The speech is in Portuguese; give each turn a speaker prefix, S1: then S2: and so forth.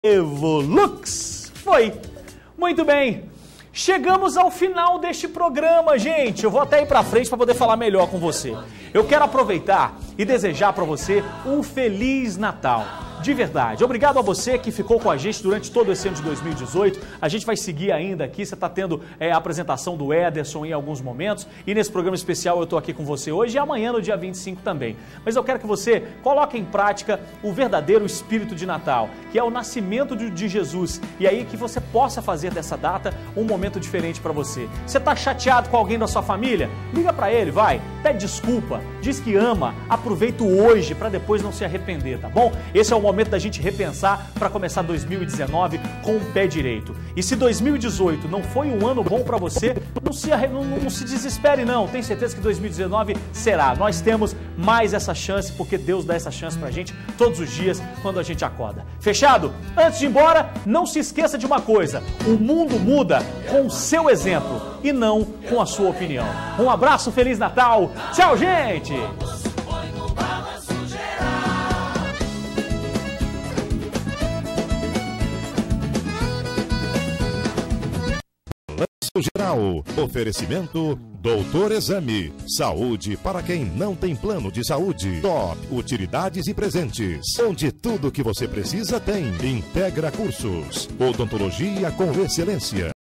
S1: Evolux. Foi. Muito bem. Chegamos ao final deste programa, gente. Eu vou até ir pra frente para poder falar melhor com você. Eu quero aproveitar e desejar para você um Feliz Natal. De verdade. Obrigado a você que ficou com a gente durante todo esse ano de 2018. A gente vai seguir ainda aqui. Você está tendo a apresentação do Ederson em alguns momentos. E nesse programa especial eu estou aqui com você hoje e amanhã no dia 25 também. Mas eu quero que você coloque em prática o verdadeiro espírito de Natal, que é o nascimento de Jesus. E aí que você possa fazer dessa data um momento diferente para você. Você está chateado com alguém da sua família? Liga para ele, vai. Pede desculpa. Diz que ama. Aproveita o hoje para depois não se arrepender, tá bom? Esse é o momento da gente repensar para começar 2019 com o pé direito. E se 2018 não foi um ano bom para você, não se desespere não. Tenho certeza que 2019 será. Nós temos mais essa chance porque Deus dá essa chance pra gente todos os dias quando a gente acorda. Fechado? Antes de ir embora, não se esqueça de uma coisa. O mundo muda com o seu exemplo e não com a sua opinião. Um abraço, Feliz Natal. Tchau, gente!
S2: Geral. Oferecimento Doutor Exame. Saúde para quem não tem plano de saúde. Top Utilidades e Presentes. Onde tudo que você precisa tem. Integra Cursos. Odontologia com excelência.